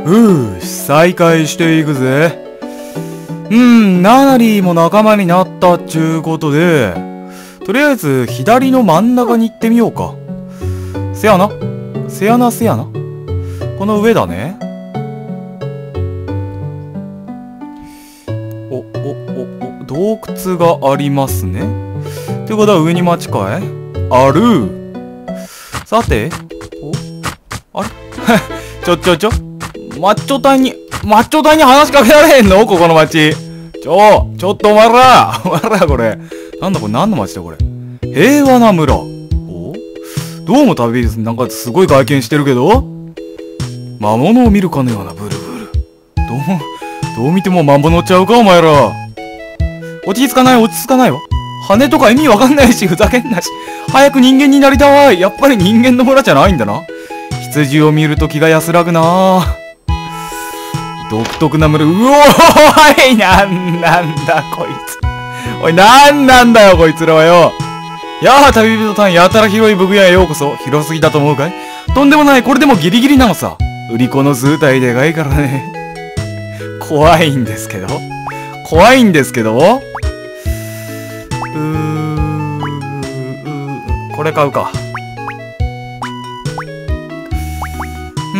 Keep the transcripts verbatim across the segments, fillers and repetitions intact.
うーし、再開していくぜ。うん、ナナリーも仲間になったっちゅうことで、とりあえず左の真ん中に行ってみようか。せやな。せやなせやな。この上だね。お、お、お、お、洞窟がありますね。ということは上に町かい？ある。さて、お、あれちょちょちょ。マッチョ隊に、マッチョ隊に話しかけられへんのここの町。ちょ、ちょっとお前ら、お前らこれ。なんだこれ何の町だこれ。平和な村。お？どうも旅です。なんかすごい外見してるけど魔物を見るかのようなブルブル。どう、どう見ても魔物ちゃうかお前ら。落ち着かない落ち着かないわ。羽とか意味わかんないし、ふざけんなし。早く人間になりたい。やっぱり人間の村じゃないんだな。羊を見ると気が安らぐな。独特な村。うおーい、なんなんだこいつ。おい、なんなんだよこいつらはよ。やあ、旅人さん、やたら広い武具屋へようこそ。広すぎだと思うかい？とんでもない、これでもギリギリなのさ。売り子の図体でかいからね。怖いんですけど。怖いんですけど。うー、これ買うか。うん。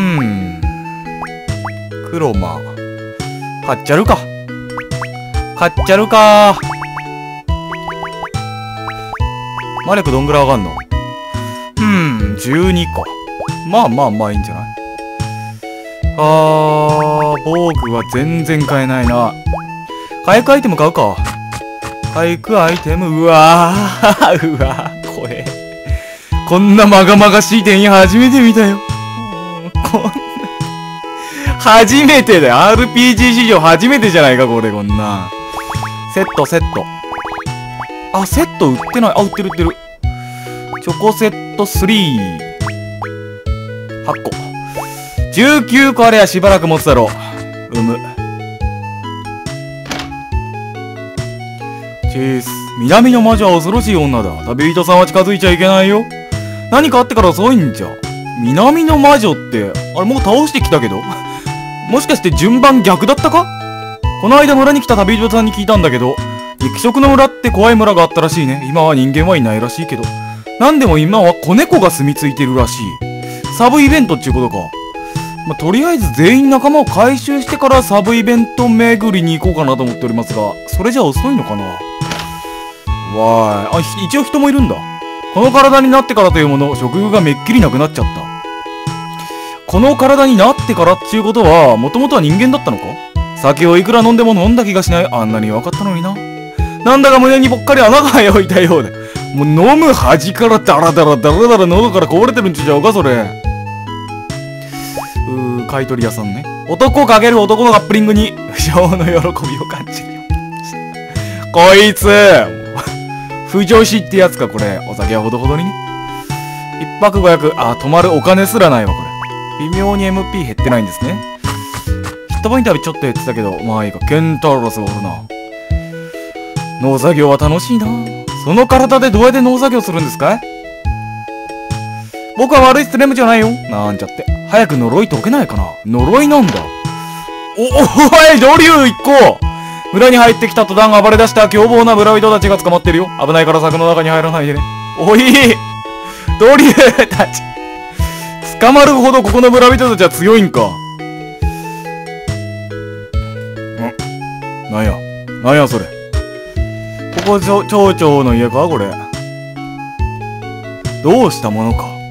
クロマ。買っちゃるか。買っちゃるか。魔力どんぐらい上がんの？うん、じゅうにか。まあまあまあいいんじゃない？あー、防具は全然買えないな。回復アイテム買うか。回復アイテム、うわー、うわー、怖え。こんなまがまがしい店員初めて見たよ。こんな、初めてだよ。アールピージー 史上初めてじゃないか、これ、こんな。セット、セット。あ、セット売ってない。あ、売ってる売ってる。チョコセットスリー。はっこ。じゅうきゅうこあれやしばらく持つだろう。うむ。チース。南の魔女は恐ろしい女だ。旅人さんは近づいちゃいけないよ。何かあってから遅いんじゃ。南の魔女って、あれもう倒してきたけどもしかして順番逆だったか？この間村に来た旅人さんに聞いたんだけど、肉食の村って怖い村があったらしいね。今は人間はいないらしいけど。なんでも今は子猫が住み着いてるらしい。サブイベントっていうことか。まあ、とりあえず全員仲間を回収してからサブイベント巡りに行こうかなと思っておりますが、それじゃ遅いのかな？わーい。あ、一応人もいるんだ。この体になってからというもの、食欲がめっきりなくなっちゃった。この体になってからっていうことは、もともとは人間だったのか？酒をいくら飲んでも飲んだ気がしない。あんなに分かったのにな。なんだか胸にぽっかり穴が開いたようで。もう飲む端からダラダラダラダラ喉からこぼれてるんちゃうか、それ。うー、買い取り屋さんね。男をかける男のカップリングに、不詳の喜びを感じるよ。こいつ不女子ってやつか、これ。お酒はほどほどにね。一泊ごひゃく。あ、泊まるお金すらないわ、これ。微妙に エムピー 減ってないんですね。ヒットポイントはちょっと減ってたけど、まあいいか。ケンタロスがおるな。農作業は楽しいな。その体でどうやって農作業するんですかい？僕は悪いスレムじゃないよ。なんちゃって。早く呪い解けないかな。呪いなんだ。お、おい、ドリュー一行！村に入ってきた途端暴れ出した凶暴な村人たちが捕まってるよ。危ないから柵の中に入らないでね。おい！ドリューたち。捕まるほどここの村人たちは強いんか。ん？なんや。なんやそれ。ここ町長の家かこれ。どうしたものか。ん？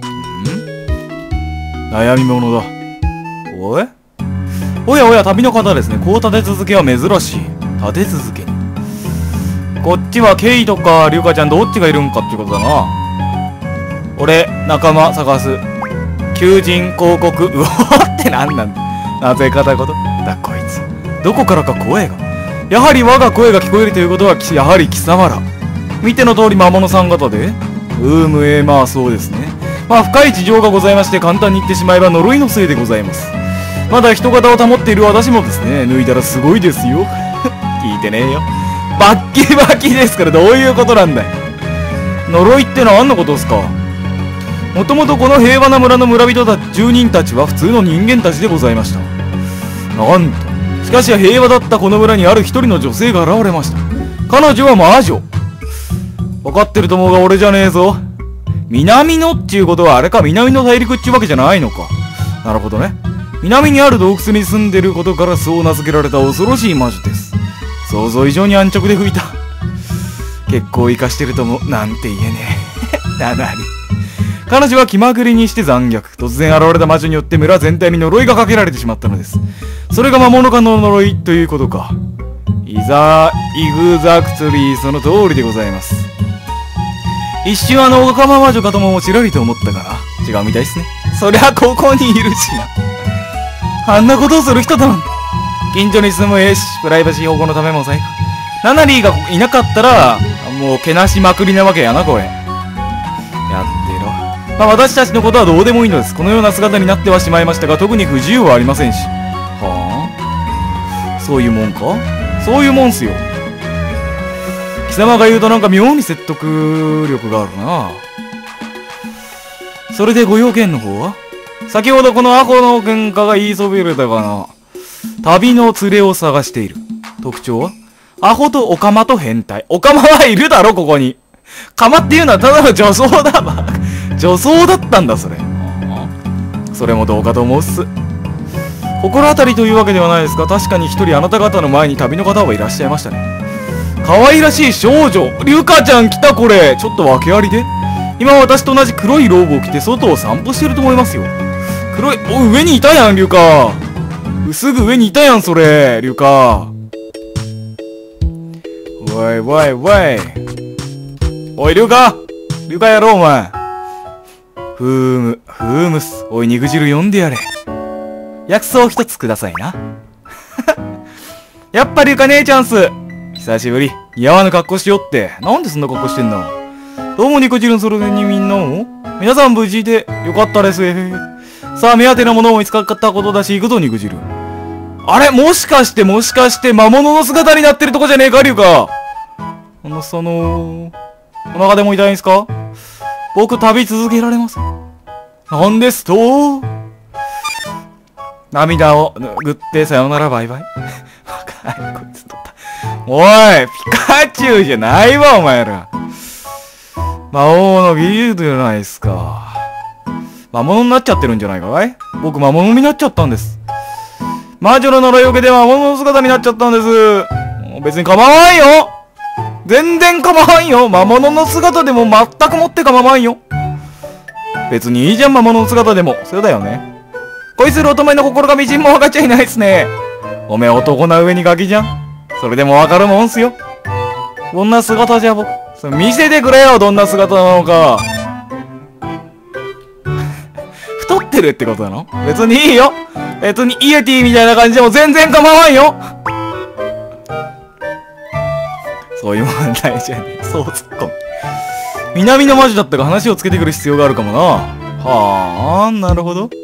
悩み者だ。おい？おやおや、旅の方ですね。こう立て続けは珍しい。立て続けに。こっちはケイとかリュウカちゃんどっちがいるんかっていうことだな。俺、仲間探す。求人広告。うおーってなんなんだ。なぜ片言だこいつ。どこからか声が。やはり我が声が聞こえるということは、やはり貴様ら。見ての通り魔物さん方で。うーむえー、まあそうですね。まあ深い事情がございまして、簡単に言ってしまえば呪いのせいでございます。まだ人型を保っている私もですね、抜いたらすごいですよ。聞いてねえよ。バッキバキですから、どういうことなんだよ。呪いってのはあんのことっすか？もともとこの平和な村の村人たち、住人たちは普通の人間たちでございました。 なんと、しかし平和だったこの村にある一人の女性が現れました。彼女は魔女。分かってると思うが俺じゃねえぞ。南のっちゅうことはあれか、南の大陸っちゅうわけじゃないのか。なるほどね。南にある洞窟に住んでることからそう名付けられた恐ろしい魔女です。想像以上に安直で吹いた。結構活かしてるともなんて言えねえ。ななに。彼女は気まぐれにして残虐。突然現れた魔女によって村全体に呪いがかけられてしまったのです。それが魔物化の呪いということか。いざ、イグザクトリー、その通りでございます。一瞬あのオカマ魔女かともちらりと思ったかな。違うみたいっすね。そりゃここにいるしな。あんなことをする人だもん。近所に住むえし、プライバシー保護のためも最高。ナナリーがいなかったら、もうけなしまくりなわけやな、これ。やってろ。まあ私たちのことはどうでもいいのです。このような姿になってはしまいましたが、特に不自由はありませんし。はあ、そういうもんか？そういうもんすよ。貴様が言うとなんか妙に説得力があるな。それでご用件の方は？先ほどこのアホの喧嘩が言いそびれたかな。旅の連れを探している。特徴は？アホとオカマと変態。オカマはいるだろ、ここに。カマっていうのはただの女装だわ。女装だったんだ、それ。それもどうかと思うっす。心当たりというわけではないですが、確かに一人あなた方の前に旅の方はいらっしゃいましたね。可愛らしい少女。リュカちゃん来た、これ。ちょっと訳ありで。今私と同じ黒いローブを着て外を散歩してると思いますよ。黒い、お、上にいたやん、リュカ。すぐ上にいたやん、それ、リュカ。おいおいおい。おい、リュカリュカやろ、お前。ふーむ、ふーむす。おい、肉汁読んでやれ。薬草一つくださいな。やっぱリュカ姉ちゃんす。久しぶり。似合わぬ格好しよって。なんでそんな格好してんの？どうも肉汁それにみんなも皆さん無事でよかったです。さあ、目当てのものも見つかったことだし、行くぞ、肉汁。あれもしかして、もしかして、魔物の姿になってるとこじゃねえか、リュカ。あの、その、お腹でも痛いんすか？僕、旅続けられます。なんですと？涙を拭ってさよならバイバイ。バカい、こいつとった。おい、ピカチュウじゃないわ、お前ら。魔王のギルドじゃないっすか。魔物になっちゃってるんじゃないかい？僕、魔物になっちゃったんです。魔女の呪いを受けて魔物の姿になっちゃったんです。別に構わんよ。全然構わんよ。魔物の姿でも全くもって構わんよ。別にいいじゃん、魔物の姿でも。そうだよね。恋する乙女の心がみじんも分かっちゃいないっすね。おめえ男な上にガキじゃん。それでも分かるもんすよ。どんな姿じゃ僕。それ見せてくれよ、どんな姿なのか。太ってるってことなの？別にいいよ。別にイエティみたいな感じでも全然構わんよ。そういう問題じゃねえ。そう突っ込む。南の魔女だったが話をつけてくる必要があるかもな。はあ、なるほど。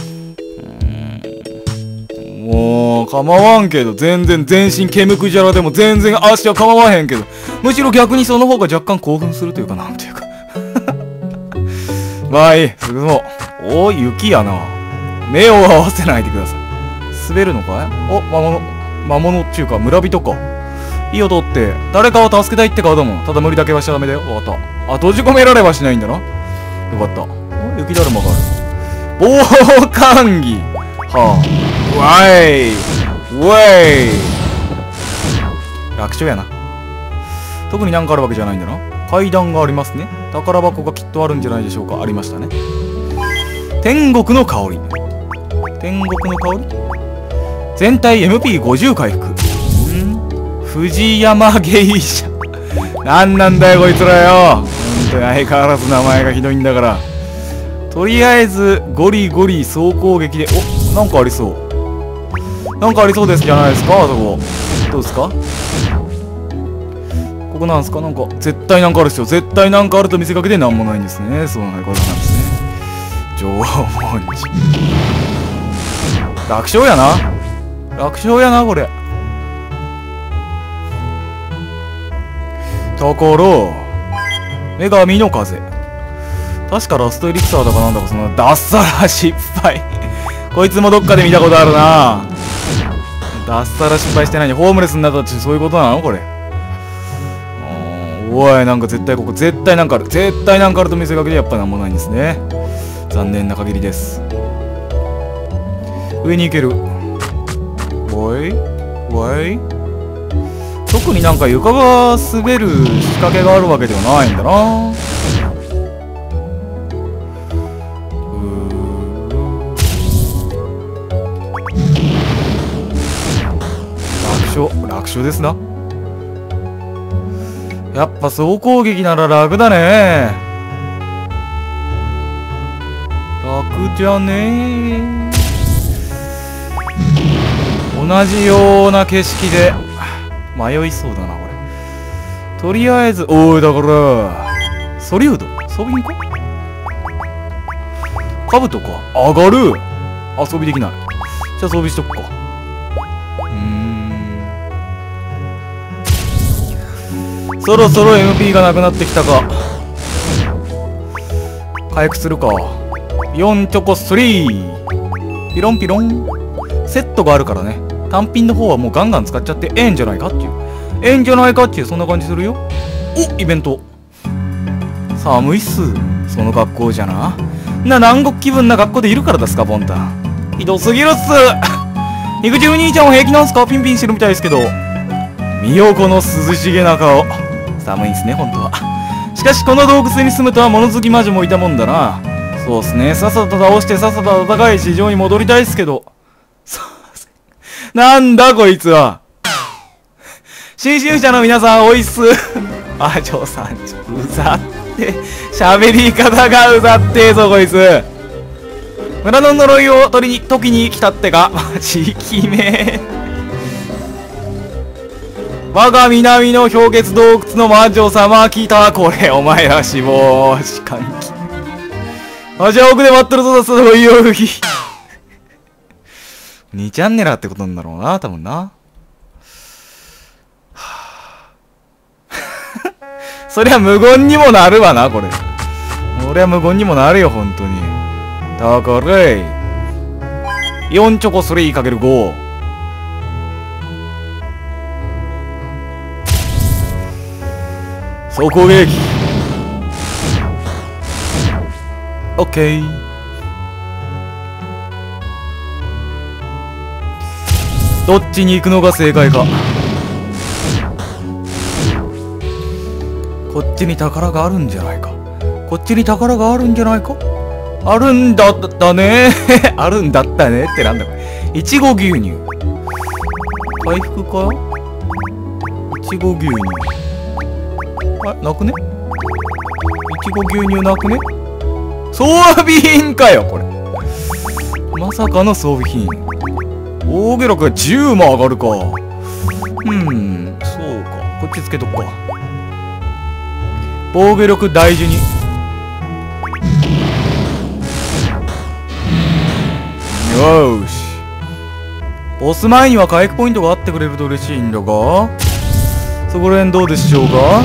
もう、構わんけど、全然全身毛むくじゃらでも全然足は構わへんけど、むしろ逆にその方が若干興奮するというか、なんていうか。まあいい、すぐもう。おー、雪やな。目を合わせないでください。滑るのかい？お、魔物、魔物っちゅうか、村人か。いいよ、取って。誰かを助けたいって顔だもん。ただ無理だけはしちゃダメだよ。わかった。あ、閉じ込められはしないんだな。よかった。お、雪だるまがある。防寒着。はあ。わい。わい。楽勝やな。特になんかあるわけじゃないんだな。階段がありますね。宝箱がきっとあるんじゃないでしょうか。ありましたね。天国の香り。天国の香り？全体 エムピーごじゅう 回復。ん？藤山芸者。なんなんだよこいつらよ。ほんとに相変わらず名前がひどいんだから。とりあえずゴリゴリ総攻撃で、お、なんかありそう。なんかありそうですじゃないですか、あそこ。どうですか？ここなんすか？なんか絶対なんかあるっすよ。絶対なんかあると見せかけてなんもないんですね。そうなことなんですね。縄文人。楽勝やな。楽勝やなこれ。ところ女神の風。確かラストエリクサーだかなんだかそのダッサラ失敗。こいつもどっかで見たことあるな。 脱サラ失敗してないのにホームレスになったってそういうことなのこれ。おい、なんか絶対ここ絶対なんかある。絶対なんかあると見せかけてやっぱなんもないんですね。残念な限りです。上に行ける。おいおい、特になんか床が滑る仕掛けがあるわけではないんだな。楽勝楽勝ですな。やっぱ総攻撃なら楽だね。楽じゃねえ。同じような景色で迷いそうだなこれ。とりあえず、おいだからソリュード装備品か、カブトか、上がる。あ、装備できない。じゃあ装備しとくか。うーん、そろそろ エムピー がなくなってきたか。回復するか。よんチョコスリーピロンピロン。セットがあるからね、単品の方はもうガンガン使っちゃってええんじゃないかっていう、ええんじゃないかっていう、そんな感じするよ。お、イベント。寒いっす。その格好じゃな。な、南国気分な格好でいるからですか、ボンタン。ひどすぎるっす。肉汁兄ちゃんは平気なんすか？ピンピンしてるみたいですけど。見よこの涼しげな顔。寒いんすね、ほんとは。しかしこの洞窟に住むとは物好き魔女もいたもんだな。そうっすね、さっさと倒してさっさと暖かい地上に戻りたいっすけど。なんだこいつは。新春者の皆さんおいっす。あ、ジョーさん、ちょっとうざって。喋り方がうざってーぞこいつ。村の呪いを取りに、時に来たってか。マジきめ。我が南の氷結洞窟の魔女様来た。これ、お前ら死亡。しかんき。マジ奥で待ってるぞ、そういう日。にチャンネラーってことなんだろうな、多分な。そりゃ無言にもなるわな、これ。俺は無言にもなるよ、ほんとに。だからい。よんチョコ スリーかけるご。総攻撃。オッケー。どっちに行くのが正解か。こっちに宝があるんじゃないか。こっちに宝があるんじゃないか。あるんだったね。あるんだったねってなんだこれ。いちご牛乳。回復か。いちご牛乳。あ、なくね。いちご牛乳なくね。装備品かよこれ。まさかの装備品。防御力がじゅうも上がるか。うん、そうか。こっちつけとくか。防御力大事に。よーし。ボス前には回復ポイントがあってくれると嬉しいんだが、そこら辺どうでしょうか。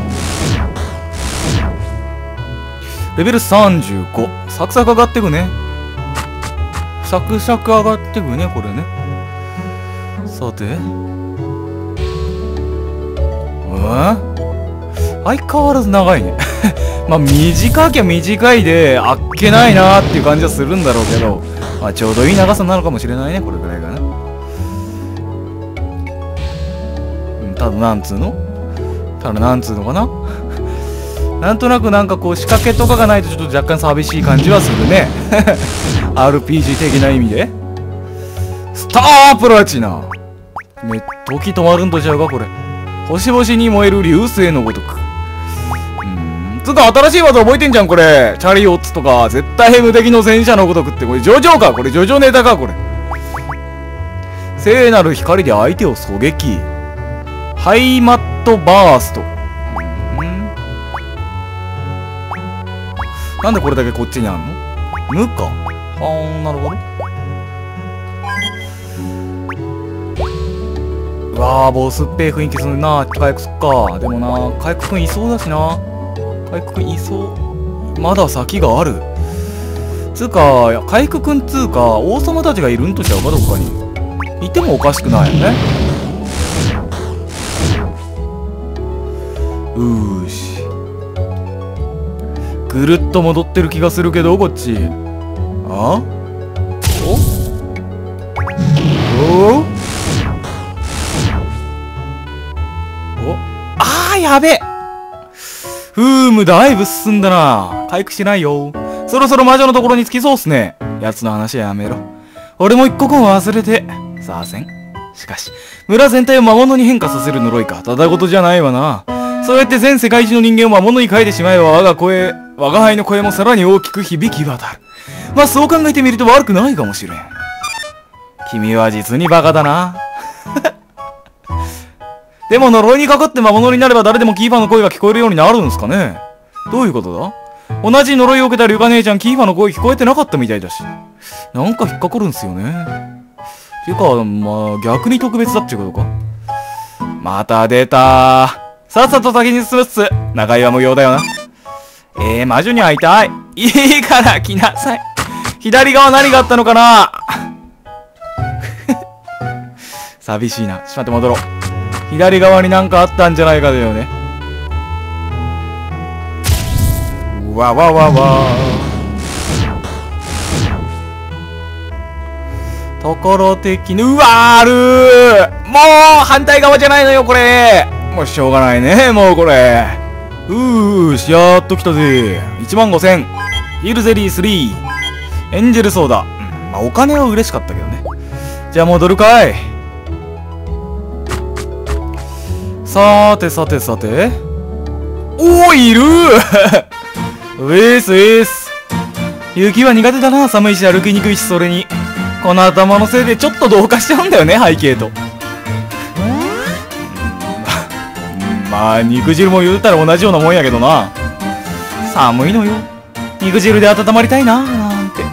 レベルさんじゅうご。サクサク上がってくね。サクサク上がってくね、これね。さて。うん相変わらず長いね。まあ、短きゃ短いで、あっけないなーっていう感じはするんだろうけど、まあ、ちょうどいい長さなのかもしれないね、これぐらいがね。ただ、なんつうのただ、なんつうのかななんとなくなんかこう仕掛けとかがないとちょっと若干寂しい感じはするね。アールピージー 的な意味で。スタープラチナね、時止まるんとちゃうか、これ。星々に燃える流星のごとく。うーん。つうか、新しい技覚えてんじゃん、これ。チャリオッツとか、絶対無敵の戦車のごとくって、これ、ジョジョかこれ、ジョジョネタかこれ。聖なる光で相手を狙撃。ハイマットバースト。なんでこれだけこっちにあんの？無か。はーん、なるほど。うわー、ボスっぺー雰囲気するな。回復すっか。でもな、回復くんいそうだしな。回復くんいそう。まだ先がある。つうか、回復くんつうか、王様たちがいるんとちゃうか、どっかに。 いてもおかしくないよね。うーし。ぐるっと戻ってる気がするけど、こっち。あ？お？お？お？あー、やべえ。ふーむ、だいぶ進んだな。回復しないよ。そろそろ魔女のところに着きそうっすね。奴の話はやめろ。俺も一刻も忘れてさあせん。しかし、村全体を魔物に変化させる呪いか。ただごとじゃないわな。そうやって全世界中の人間を魔物に変えてしまえば、我が声、我が輩の声もさらに大きく響き渡る。まあそう考えてみると悪くないかもしれん。君は実にバカだな。でも呪いにかかって魔物になれば誰でもキーファの声が聞こえるようになるんですかね。どういうことだ？同じ呪いを受けたリュカ姉ちゃん、キーファの声聞こえてなかったみたいだし。なんか引っかかるんすよね。てか、まあ、逆に特別だっていうことか。また出たー。さっさと先に進むっす。長居は無用だよな。えー、魔女に会いたい。いいから来なさい。左側何があったのかな。寂しいな。ちょっと待って戻ろう。左側になんかあったんじゃないかだよね。わわわわ。ところ的に、うわーあるー。もう反対側じゃないのよこれ。もうしょうがないねもうこれ。うーし、やっと来たぜ。いちまんごせん。ヒルゼリースリー。エンジェルソーダ。うん、まあお金は嬉しかったけどね。じゃあ戻るかい。さーてさてさて。おーいるー。ウェースウェース。雪は苦手だな。寒いし歩きにくいし、それにこの頭のせいでちょっと同化しちゃうんだよね、背景と。まあ肉汁も言うたら同じようなもんやけどな。寒いのよ。肉汁で温まりたいななんて。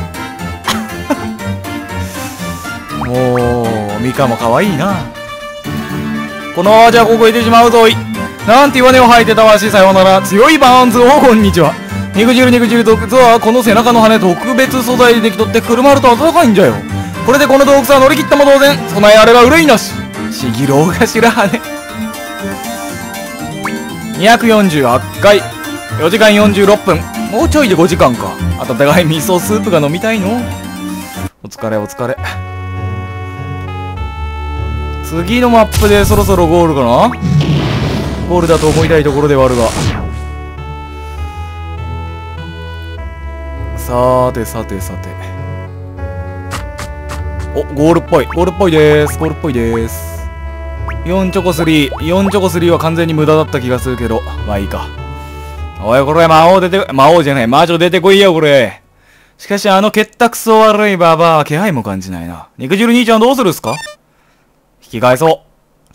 もうミカも可愛いな。このじゃあここへ出てしまうぞい。なんて弱音を吐いてたわし。さようなら。強いバーンズをこんにちは。肉汁肉汁洞窟はこの背中の羽特別素材でできとってくるまると暖かいんじゃよ。これでこの洞窟は乗り切ったも同然。備えあれば憂いなし。しぎろうがしら羽。にひゃくよんじゅうはちかい。よじかんよんじゅうろっぷん。もうちょいでごじかんか。温かい味噌スープが飲みたいの。お疲れお疲れ。次のマップでそろそろゴールかな。ゴールだと思いたいところではあるが。さーてさてさて。お、ゴールっぽい。ゴールっぽいでーす。ゴールっぽいでーす。よんチョコスリー。よんチョコスリーは完全に無駄だった気がするけど。まあいいか。おい、これ魔王出て、魔王じゃない。魔女出てこいよ、これ。しかしあの結託そう悪いババアは気配も感じないな。肉汁兄ちゃんどうするっすか？引き返そう。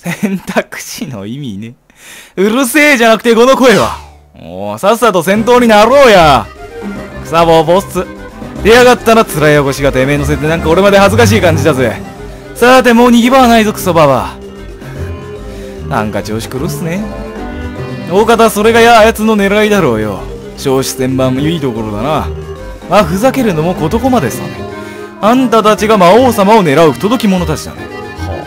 選択肢の意味ね。うるせえじゃなくてこの声は。おお、さっさと戦闘になろうや。草棒ボス。出やがったな面汚しがてめえのせいでなんか俺まで恥ずかしい感じだぜ。さてもう逃げ場はないぞクソババア。なんか調子狂うっすね。大方それがやあやつの狙いだろうよ。少子千万もいいところだな。まあふざけるのもことこまでさね。あんたたちが魔王様を狙う不届き者たちだね。は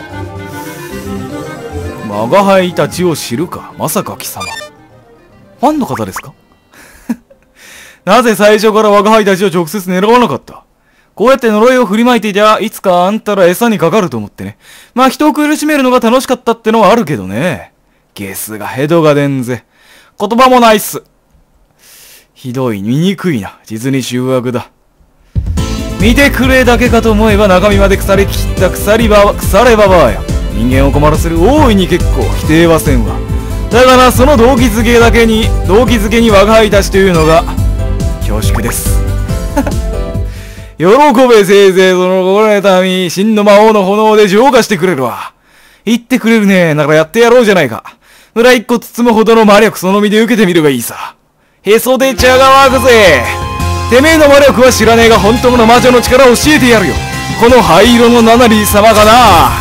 あ、我が輩たちを知るか。まさか貴様ファンの方ですか？なぜ最初から我が輩たちを直接狙わなかった？こうやって呪いを振りまいていてゃ、いつかあんたら餌にかかると思ってね。まあ人を苦しめるのが楽しかったってのはあるけどね。ゲスがヘドが出んぜ。言葉もないっす。ひどい、醜いな。実に醜悪だ。見てくれだけかと思えば中身まで腐りきった腐りば、腐ればばあや。人間を困らせる大いに結構、否定はせんわ。だからその動機づけだけに、動機づけに我が輩たちというのが、恐縮です。喜べせいぜいその心得民、真の魔王の炎で浄化してくれるわ。言ってくれるね。ならやってやろうじゃないか。村一個包むほどの魔力その身で受けてみるがいいさ。へそで茶が湧くぜ。てめえの魔力は知らねえが本当の魔女の力を教えてやるよ。この灰色のナナリー様がな。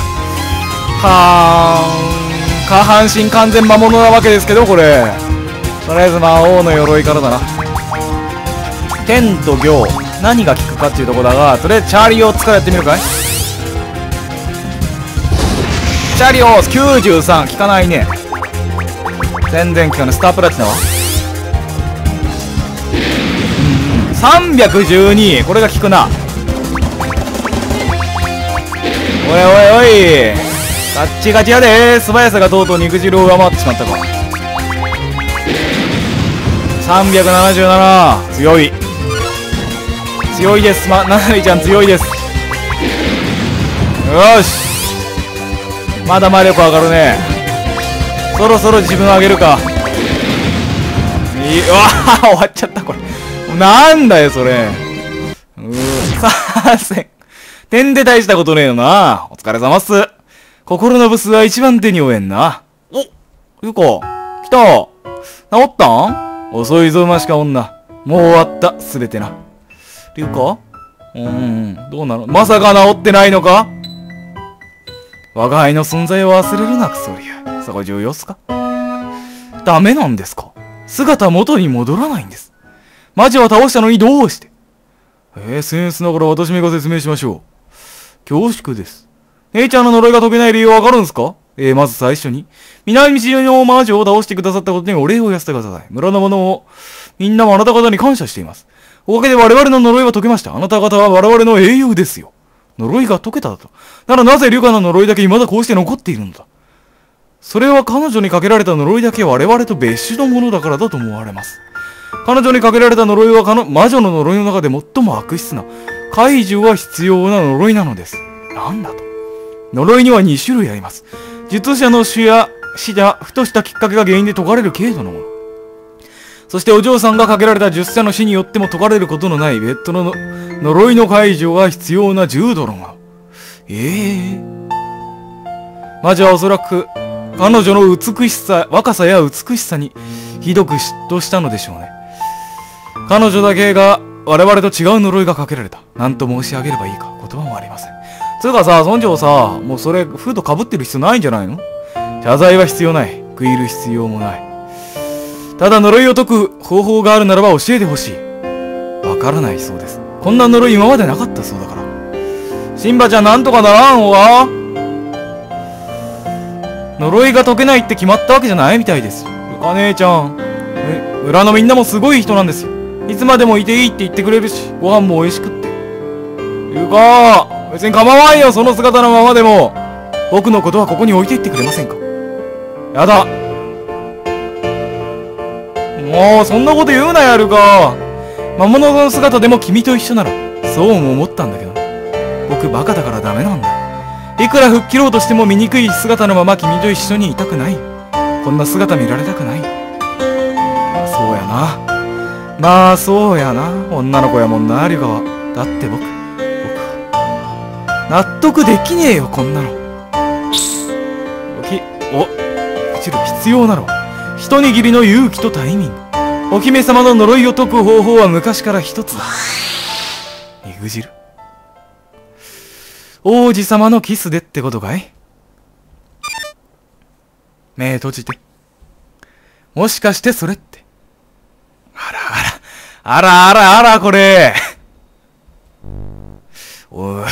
はーん。下半身完全魔物なわけですけど、これ。とりあえず魔王の鎧からだな。天と行。何が効くかっていうとこだが、とりあえずチャーリーを使うやってみるかい。 チャリオスきゅうじゅうさん効かないね。全然効かない。スタープラチナはさんびゃくじゅうに。これが効くな。おいおいおい、ガッチガチやでー。素早さがとうとう肉汁を上回ってしまったか。さんびゃくななじゅうなな。強い強いです。ま、ななみちゃん強いです。よし、まだ魔力上がるね。そろそろ自分上げるか。いい、うわー終わっちゃった。これなんだよそれ。うーさんせん点で大したことねえよな。お疲れ様っす。心のブスは一番手に負えんな。お、ゆうこ来た。治ったん？遅いぞ馬しか女。もう終わったすべてな。リュウカ？うーん、どうなの？まさか治ってないのか？我が輩の存在を忘れるなクソリア。そこ重要っすか？ダメなんですか？姿元に戻らないんです。魔女は倒したのにどうして？えー、センスながら私めが説明しましょう。恐縮です。姉ちゃんの呪いが解けない理由わかるんすか？えー、まず最初に、南道の魔女を倒してくださったことにお礼を言わせてください。村の者を、みんなもあなた方に感謝しています。おかげで我々の呪いは解けました。あなた方は我々の英雄ですよ。呪いが解けただと。ならなぜリュカの呪いだけ未だこうして残っているのだ。それは彼女にかけられた呪いだけ我々と別種のものだからだと思われます。彼女にかけられた呪いは魔女の呪いの中で最も悪質な、解除が必要な呪いなのです。なんだと。呪いにはに種類あります。術者の死や死やふとしたきっかけが原因で解かれる軽度のもの。そしてお嬢さんがかけられた術者の死によっても解かれることのない別途のの呪いの解除が必要な重度のもの。ええー。魔女はおそらく彼女の美しさ、若さや美しさにひどく嫉妬したのでしょうね。彼女だけが我々と違う呪いがかけられた。何と申し上げればいいか言葉もありません。つうかさ、村長さ、もうそれフードかぶってる必要ないんじゃないの？謝罪は必要ない。食い入る必要もない。ただ呪いを解く方法があるならば教えてほしい。わからないそうです。こんな呪い今までなかったそうだから。シンバちゃんなんとかならんわ。呪いが解けないって決まったわけじゃないみたいです。ルカ姉ちゃん。え、村のみんなもすごい人なんですよ。いつまでもいていいって言ってくれるし、ご飯も美味しくって。ルカ、別に構わんよ、その姿のままでも。僕のことはここに置いていってくれませんか？やだ。もう、そんなこと言うなやるか。魔物の姿でも君と一緒なら、そうも思ったんだけど。僕バカだからダメなんだ。いくら吹っ切ろうとしても醜い姿のまま君と一緒にいたくない。こんな姿見られたくない。まあ、そうやな。まあ、そうやな。女の子やもんな、リュカは。だって僕、僕は、納得できねえよ、こんなの。おき、お、落ちる必要なのは、一握りの勇気とタイミング。お姫様の呪いを解く方法は昔から一つだ。肉汁。王子様のキスでってことかい？目閉じて。もしかしてそれって。あらあら、あらあらあら、これ。おい。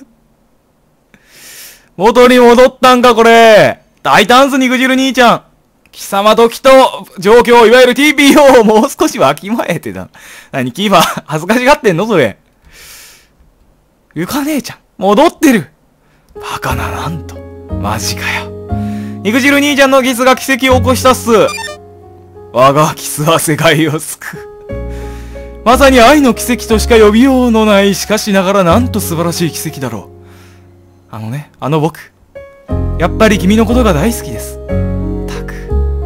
元に戻ったんか、これ。大胆す肉汁兄ちゃん。貴様ときと状況、いわゆる ティーピーオー をもう少しわきまえてだ。何、キーパー、恥ずかしがってんのそれ。ゆか姉ちゃん、戻ってる。バカな、なんと。マジかよ。肉汁兄ちゃんのキスが奇跡を起こしたっす。我がキスは世界を救う。まさに愛の奇跡としか呼びようのない、しかしながらなんと素晴らしい奇跡だろう。あのね、あの僕。やっぱり君のことが大好きです。たく。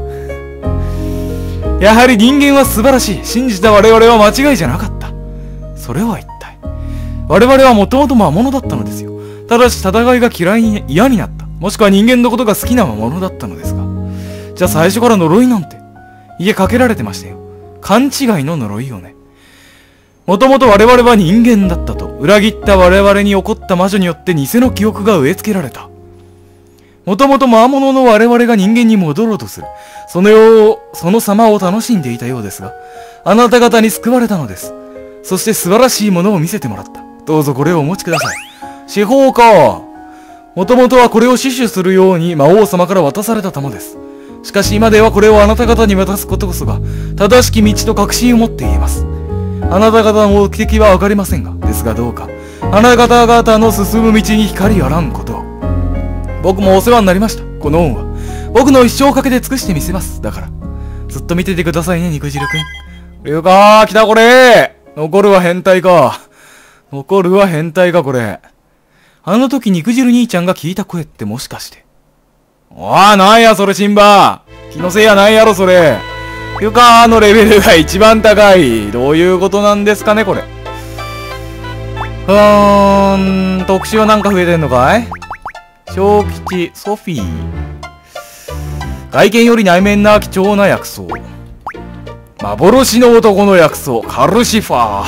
やはり人間は素晴らしい。信じた我々は間違いじゃなかった。それは一体。我々はもともと魔物だったのですよ。ただし戦いが嫌いに、嫌になった。もしくは人間のことが好きな魔物だったのですが。じゃあ最初から呪いなんて。いえ、かけられてましたよ。勘違いの呪いをね。もともと我々は人間だったと。裏切った我々に起こった魔女によって偽の記憶が植え付けられた。もともと魔物の我々が人間に戻ろうとする。そのよう、その様を楽しんでいたようですが、あなた方に救われたのです。そして素晴らしいものを見せてもらった。どうぞこれをお持ちください。司法か。 もともとはこれを死守するように魔王様から渡された玉です。しかし今ではこれをあなた方に渡すことこそが正しき道と確信を持って言えます。あなた方の目的はわかりませんが、ですがどうかあなた方の進む道に光あらんことを。僕もお世話になりました。この恩は僕の一生をかけて尽くしてみせます。だからずっと見ててくださいね、肉汁くん。了解。来たこれ。残るは変態か。残るは変態かこれ。あの時肉汁兄ちゃんが聞いた声ってもしかして。おー、なんやそれシンバ。気のせいやないやろそれ。ゆかのレベルが一番高い。どういうことなんですかねこれ。うーん、特殊はなんか増えてんのかい。小吉、ソフィー。外見より内面な貴重な薬草。幻の男の薬草、カルシファー。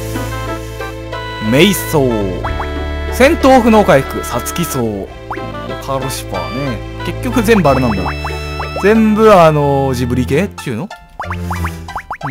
瞑想。戦闘不能回復、サツキ草。カルシファーね。結局全部あれなんだ。全部あのー、ジブリ系っちゅうの。うん。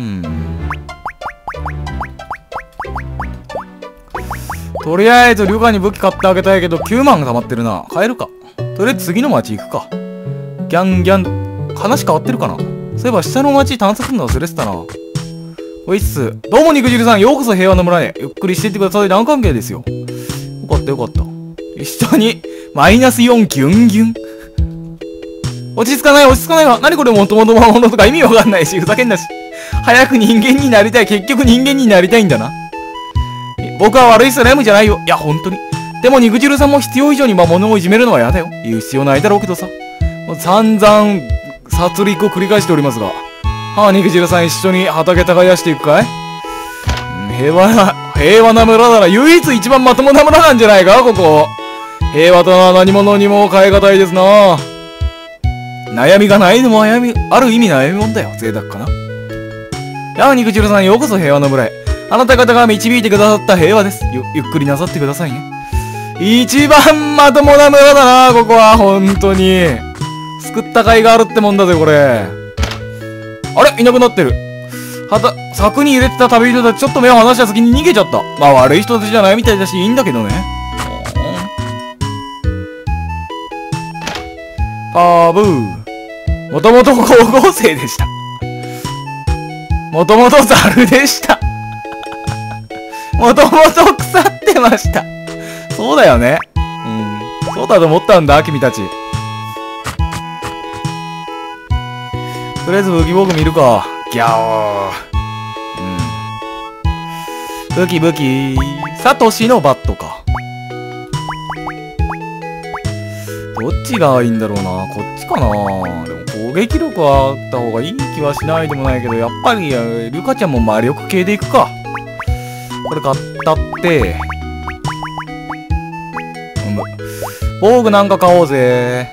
とりあえずリュカに武器買ってあげたいけどきゅうまんが溜まってるな。買えるか。とりあえず次の町行くか。ギャンギャン。話変わってるかな。そういえば下の町探索するの忘れてたな。おいっす。どうも肉汁さん、ようこそ平和の村へ。ゆっくりしていってください。大歓迎ですよ。よかったよかった。一緒にマイナスよんギュンギュン。落ち着かない落ち着かないわ。何これもともと魔物とか意味わかんないし、ふざけんなし。早く人間になりたい。結局人間になりたいんだな。僕は悪いスライムじゃないよ。いや、ほんとに。でも肉汁さんも必要以上に魔物をいじめるのは嫌だよ。言う必要ないだろうけどさ。もう散々殺戮を繰り返しておりますが。はあ、肉汁さん一緒に畑耕していくかい？平和な、平和な村なら唯一一番まともな村なんじゃないかここ。平和とは何者にも変え難いですな。悩みがないのも悩み、ある意味悩みもんだよ。贅沢かな。やあ、肉汁さんようこそ平和の村へ。あなた方が導いてくださった平和です。ゆ、ゆっくりなさってくださいね。一番まともな村だな、ここは。ほんとに。救った甲斐があるってもんだぜ、これ。あれいなくなってる。はた、柵に入れてた旅人たちちょっと目を離した先に逃げちゃった。まあ悪い人たちじゃないみたいだし、いいんだけどね。パーブー。もともと高校生でした。もともとザルでした。もともと腐ってました。そうだよね。うん。そうだと思ったんだ、君たち。とりあえず武器防具見るか。ギャオー。うん。武器武器。サトシのバットか。どっちがいいんだろうな。こっちかな。でも攻撃力はあった方がいい気はしないでもないけど、やっぱり、リュカちゃんも魔力系でいくか。これ買ったって。うん。防具なんか買おうぜ。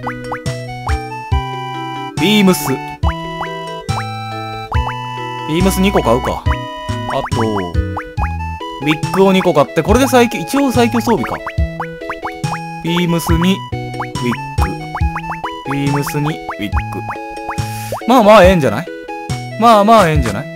ビームス。ビームスにこ買うか。あと、ウィッグをにこ買って、これで最強、一応最強装備か。ビームスに、ウィッグ。ビームスに、ウィッグ。まあまあええんじゃない？まあまあええんじゃない？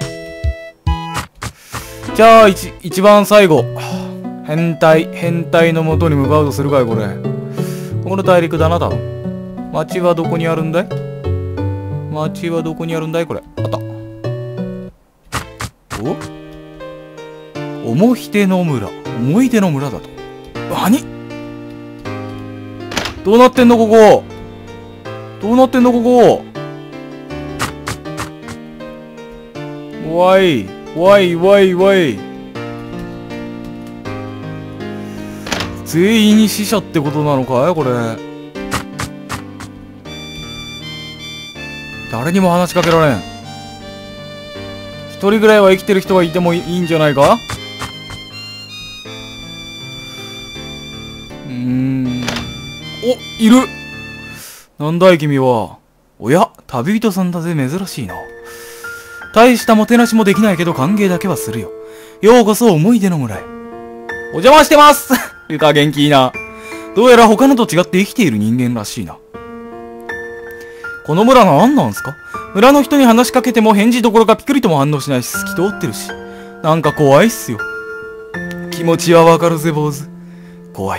じゃあ、一、一番最後。変態、変態の元に向かうとするかい、これ。この大陸だな、多分。町はどこにあるんだい？町はどこにあるんだいこれ。あった。お？思い出の村。思い出の村だと。何？どうなってんのここ。どうなってんのここ。わい。わいわいわい。全員死者ってことなのかいこれ。誰にも話しかけられん。一人ぐらいは生きてる人がいてもいいんじゃないか。うーん。お、いる。なんだい君は。おや、旅人さんだぜ。珍しいな。大したもてなしもできないけど歓迎だけはするよ。ようこそ思い出の村へ。お邪魔してますルカ元気いいな。どうやら他のと違って生きている人間らしいな。この村なんなんすか？村の人に話しかけても返事どころかピクリとも反応しないし透き通ってるし。なんか怖いっすよ。気持ちはわかるぜ坊主。怖いか。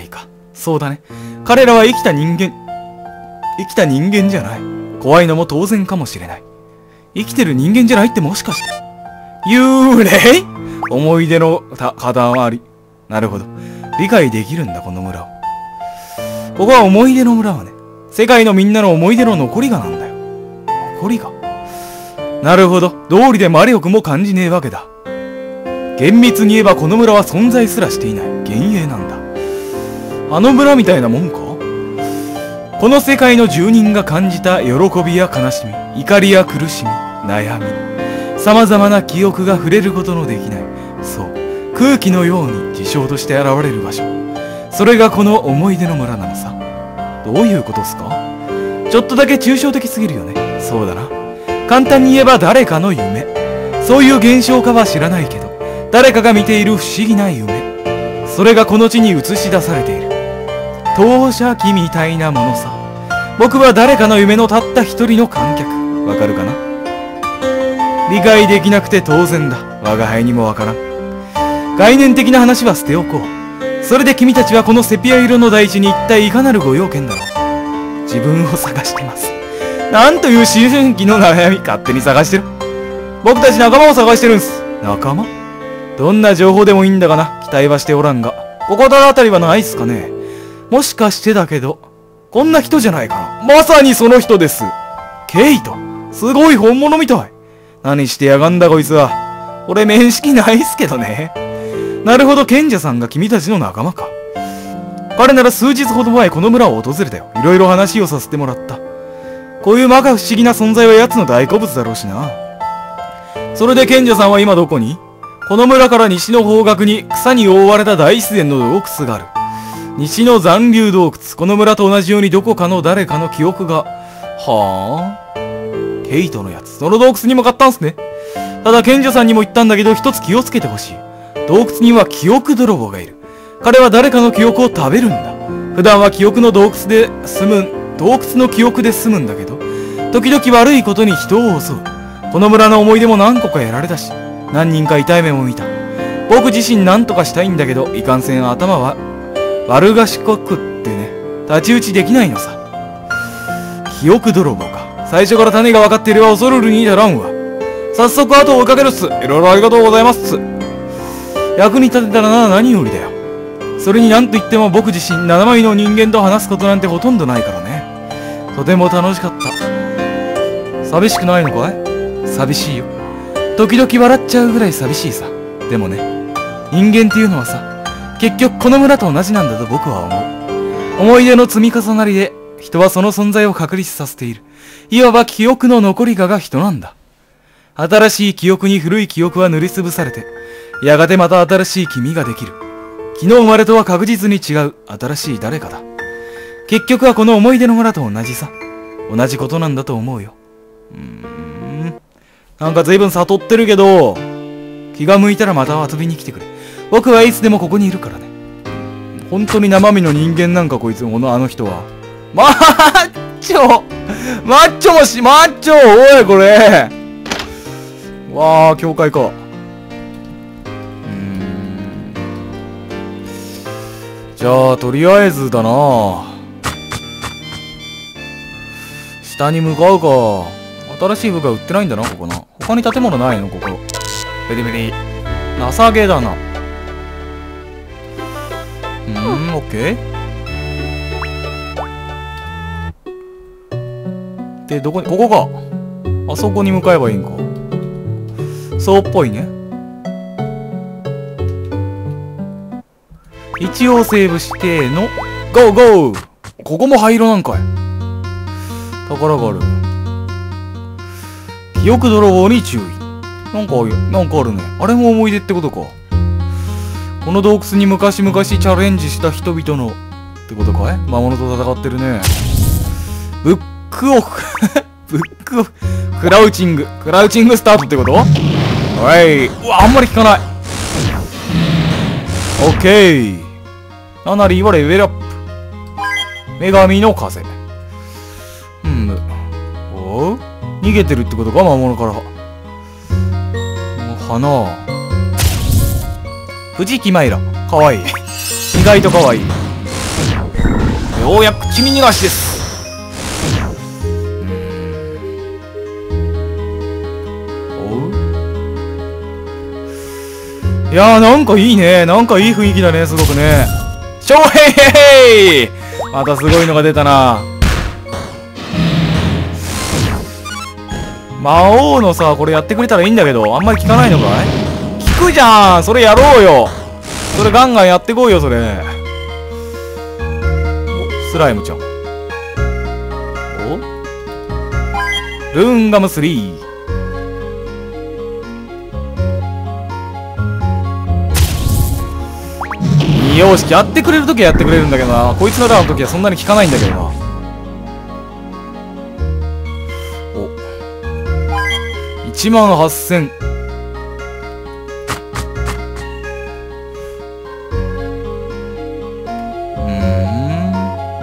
そうだね。彼らは生きた人間、生きた人間じゃない。怖いのも当然かもしれない。生きてる人間じゃないってもしかして。幽霊？思い出のた、塊。なるほど。理解できるんだ、この村を。ここは思い出の村はね、世界のみんなの思い出の残りがなんだよ。残りが。なるほど。道理で魔力も感じねえわけだ。厳密に言えばこの村は存在すらしていない。幻影なんだ。あの村みたいなもんか？この世界の住人が感じた喜びや悲しみ、怒りや苦しみ、悩み、様々な記憶が触れることのできない、そう、空気のように事象として現れる場所。それがこの思い出の村なのさ。どういうことっすか？ちょっとだけ抽象的すぎるよね。そうだな。簡単に言えば誰かの夢。そういう現象かは知らないけど、誰かが見ている不思議な夢。それがこの地に映し出されている。投射機みたいなものさ。僕は誰かの夢のたった一人の観客。わかるかな？理解できなくて当然だ。我が輩にもわからん。概念的な話は捨ておこう。それで君たちはこのセピア色の大地に一体いかなるご用件だろう。自分を探してます。なんという思春期の悩み。勝手に探してる。僕たち仲間を探してるんす。仲間？どんな情報でもいいんだがな。期待はしておらんが。心当たりはないっすかね。もしかしてだけど、こんな人じゃないかな。まさにその人です。ケイト。すごい本物みたい。何してやがんだこいつは。俺面識ないっすけどね。なるほど、賢者さんが君たちの仲間か。彼なら数日ほど前この村を訪れたよ。いろいろ話をさせてもらった。こういう摩訶不思議な存在は奴の大好物だろうしな。それで賢者さんは今どこに？この村から西の方角に草に覆われた大自然の洞窟がある。西の残留洞窟。この村と同じようにどこかの誰かの記憶が。はぁ？ケイトのやつ。その洞窟に向かったんすね。ただ賢者さんにも言ったんだけど、一つ気をつけてほしい。洞窟には記憶泥棒がいる。彼は誰かの記憶を食べるんだ。普段は記憶の洞窟で住む、洞窟の記憶で住むんだけど、時々悪いことに人を襲う。この村の思い出も何個かやられたし、何人か痛い目も見た。僕自身何とかしたいんだけど、いかんせん頭は悪賢くってね、太刀打ちできないのさ。記憶泥棒か。最初から種が分かっていれば恐るるにだらんわ。早速後を追いかけるっす。いろいろありがとうございますっす。役に立てたらな、何よりだよ。それになんと言っても僕自身七枚の人間と話すことなんてほとんどないからね。とても楽しかった。寂しくないのかい？寂しいよ。時々笑っちゃうぐらい寂しいさ。でもね、人間っていうのはさ、結局この村と同じなんだと僕は思う。思い出の積み重なりで人はその存在を確立させている。いわば記憶の残りがが人なんだ。新しい記憶に古い記憶は塗りつぶされて、やがてまた新しい君ができる。昨日生まれとは確実に違う新しい誰かだ。結局はこの思い出の村と同じさ。同じことなんだと思うよ。うーん。なんか随分悟ってるけど、気が向いたらまた遊びに来てくれ。僕はいつでもここにいるからね。本当に生身の人間なんかこいつ、このあの人は。マッチョマッチョもし、マッチョおいこれわあ、教会か。うーん。じゃあ、とりあえずだな。下に向かうか。新しい武器は売ってないんだな、ここな。他に建物ないの、ここ。ベリベリ。情けだな。うーん、オッケー。で、どこに、ここか。あそこに向かえばいいんか。そうっぽいね。一応セーブしての、ゴーゴー！ここも灰色なんかい。宝がある。記憶泥棒に注意。なんかある、なんかあるね。あれも思い出ってことか。この洞窟に昔々チャレンジした人々の、ってことかい？魔物と戦ってるね。ブックオフ。ブックオフ。クラウチング。クラウチングスタートってこと？はい。うわ、あんまり効かない。オッケー。ナナリーはレベルアップ。女神の風。うん。おう？逃げてるってことか、魔物から。花。藤木マイラ。かわいい。意外とかわいい。 ようやく君逃がしです。いやーなんかいいね。なんかいい雰囲気だね、すごくね。しょうへいへい、またすごいのが出たな。魔王のさ、これやってくれたらいいんだけど、あんまり効かないのかい？効くじゃん。それやろうよ。それガンガンやってこいよ、それ。お、スライムちゃん。お、ルーンガムスリー。よし、やってくれるときはやってくれるんだけどな。こいつのラーのときはそんなに効かないんだけどな。お、いちまんはっせん。うー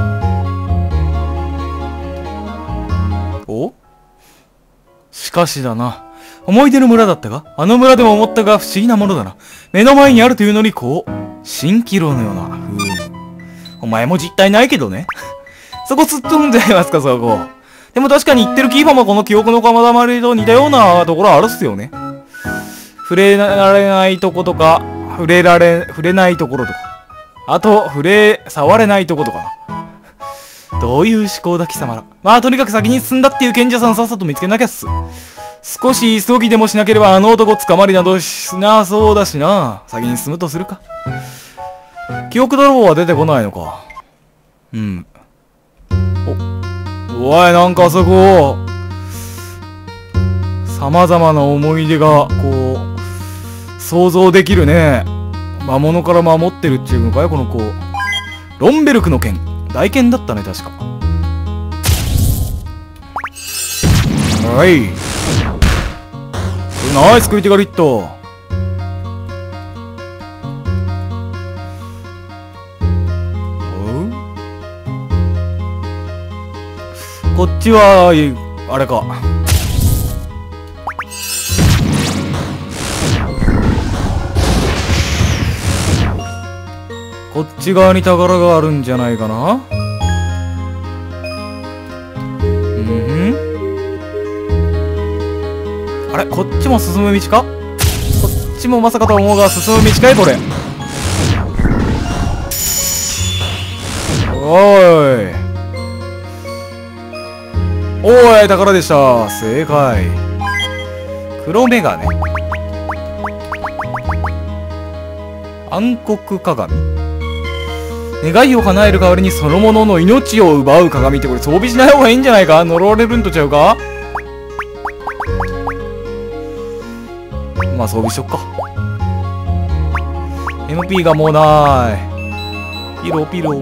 ん。お、しかしだな。思い出の村だったが、あの村でも思ったが不思議なものだな。目の前にあるというのにこう、蜃気楼のような風。お前も実体ないけどね。そこ突っ飛んじゃいますか、そこ。でも確かに言ってるキーファもこの記憶のかまだまりと似たようなところあるっすよね。触れられないとことか、触れられ、触れないところとか。あと、触れ、触れないとことかな。どういう思考だ、貴様ら。まあ、とにかく先に進んだっていう賢者さんさっさと見つけなきゃっす。少し急ぎでもしなければあの男捕まりなどしなそうだしな。先に進むとするか。記憶泥棒は出てこないのか。うん。お、おい、なんかあそこ、様々な思い出が、こう、想像できるね。魔物から守ってるっていうのかい、この子。ロンベルクの剣。大剣だったね、確か。はい。ナイスクリティカルヒット。こっちはあれか。こっち側に宝があるんじゃないかな。あれ、こっちも進む道か？こっちもまさかと思うが進む道かいこれ。おーいおーい、宝でした。正解。黒メガネ、暗黒鏡、願いを叶える代わりにそのものの命を奪う鏡って、これ装備しない方がいいんじゃないか？呪われるんとちゃうか？まあ装備しとくか。 エムピー がもうなーい。ピロピロ。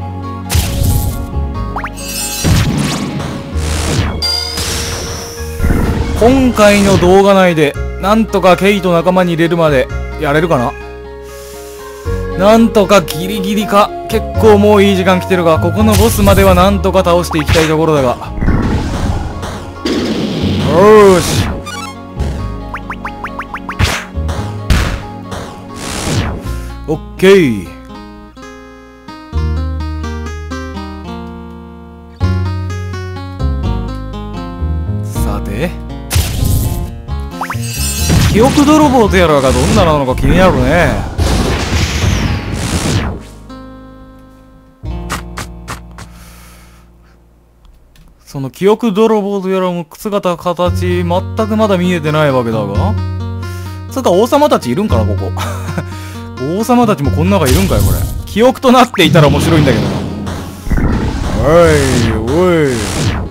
今回の動画内でなんとかケイと仲間に入れるまでやれるかな。なんとかギリギリか。結構もういい時間来てるが、ここのボスまではなんとか倒していきたいところだが。よーし、オッケー。さて、記憶泥棒とやらがどんななのか気になるね。その記憶泥棒とやらも姿形全くまだ見えてないわけだが、つうか王様たちいるんかなここ。王様たちもこんなのがいるんかよこれ。記憶となっていたら面白いんだけどな。おいおい、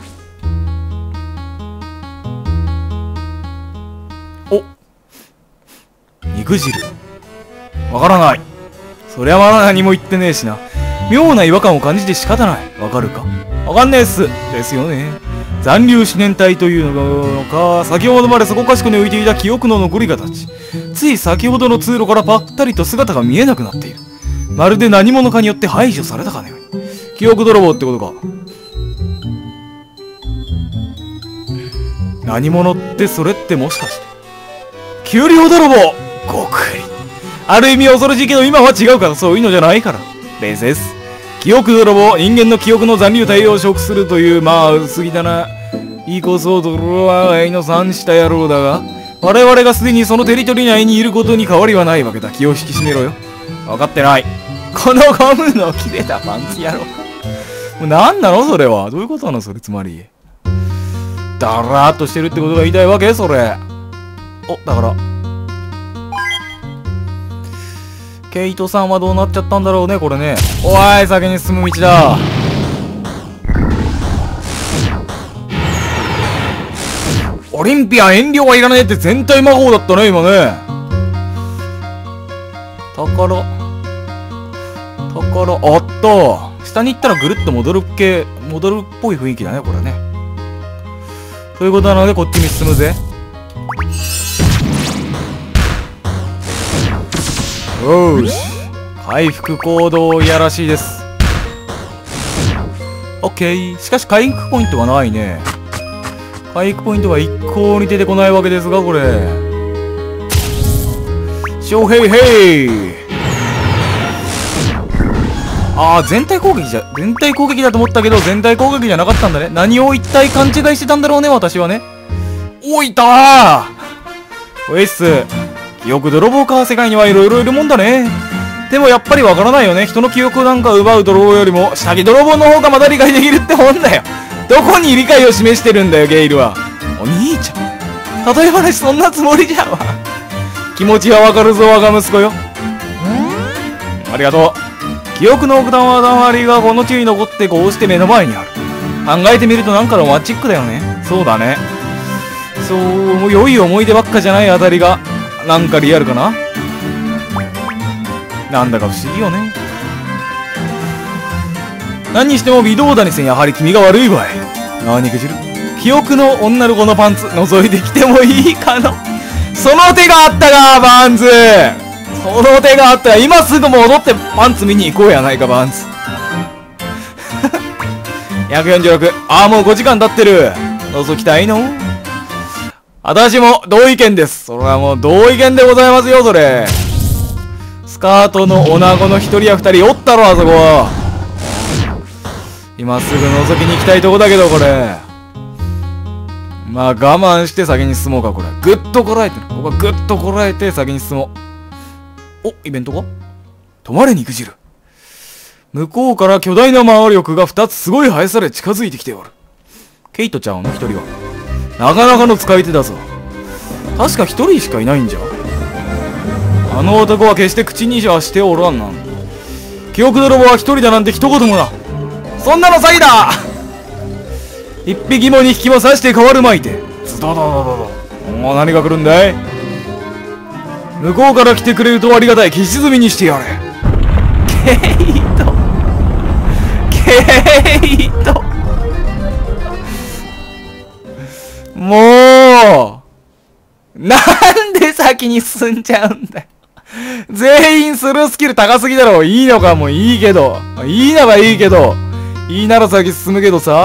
お、肉汁わからない。そりゃまだ何も言ってねえしな。妙な違和感を感じて仕方ない。わかるか？わかんねえっす。ですよね。残留思念体というのか、先ほどまでそこかしこに浮いていた記憶の残りがたち、つい先ほどの通路からぱったりと姿が見えなくなっている。まるで何者かによって排除されたかのように。記憶泥棒ってことか。何者ってそれってもしかして、給料泥棒！ごくり。ある意味恐ろしいけど今は違うから、そういうのじゃないから。冷静です。 記憶泥棒、人間の記憶の残留体を食するという、まあ薄汚いこそ泥棒の三した野郎だが、我々がすでにそのテリトリー内にいることに変わりはないわけだ。気を引き締めろよ。分かってない。このゴムの切れたパンツ野郎。もう何なのそれは。どういうことなのそれ、つまり。だらーっとしてるってことが言いたいわけそれ。お、だから。ケイトさんはどうなっちゃったんだろうね、これね。おい、先に進む道だ。オリンピア遠慮はいらねえって全体魔法だったね、今ね。宝。宝、あった。下に行ったらぐるっと戻るっけ、戻るっぽい雰囲気だね、これね。ということなので、こっちに進むぜ。よーし。回復行動いやらしいです。オッケー。しかし回復ポイントがないね。回復ポイントが一向に出てこないわけですが、これ。ショーヘイヘイ。ああ、全体攻撃じゃ、全体攻撃だと思ったけど、全体攻撃じゃなかったんだね。何を一体勘違いしてたんだろうね、私はね。おいたーおいっす。記憶泥棒か、世界にはいろいろいるもんだね。でもやっぱりわからないよね。人の記憶なんか奪う泥棒よりも、下着泥棒の方がまだ理解できるってもんだよ。どこに理解を示してるんだよ、ゲイルは。お兄ちゃん。例え話そんなつもりじゃんわ。気持ちはわかるぞ、我が息子よ。ありがとう。記憶の奥玉だまりがこの地に残ってこうして目の前にある。考えてみるとなんかロマンチックだよね。そうだね。そう、もう良い思い出ばっかじゃないあたりが、なんかリアルかな。なんだか不思議よね。何にしても微動だにせん、やはり君が悪いわい。ああ、肉汁。記憶の女の子のパンツ、覗いてきてもいいかな。その手があったか、バンズ。その手があったら、今すぐ戻ってパンツ見に行こうやないか、バンツ。ひゃくよんじゅうろく。ああ、もうごじかん経ってる。覗きたいの？私も同意見です。それはもう同意見でございますよ、それ。スカートの女子の一人や二人おったろ、あそこ。今すぐ覗きに行きたいとこだけど、これ。まあ、我慢して先に進もうか、これ。ぐっとこらえてる。ここはぐっとこらえて先に進もう。お、イベントか？止まれ、肉汁。向こうから巨大な魔力が二つすごい速さで近づいてきておる。ケイトちゃんの一人は。なかなかの使い手だぞ。確か一人しかいないんじゃ。あの男は決して口にはしておらんな。記憶泥棒は一人だなんて一言もだ。そんなの詐欺だ。一匹も二匹も刺して変わるまいて。ズドドドドド。もう何が来るんだい。向こうから来てくれるとありがたい。消し積みにしてやれ。ケイト。ケイト。もうなんで先に進んじゃうんだよ。全員スルースキル高すぎだろ。いいのかもいいけど。いいのがいいけど。いいなら先進むけどさ。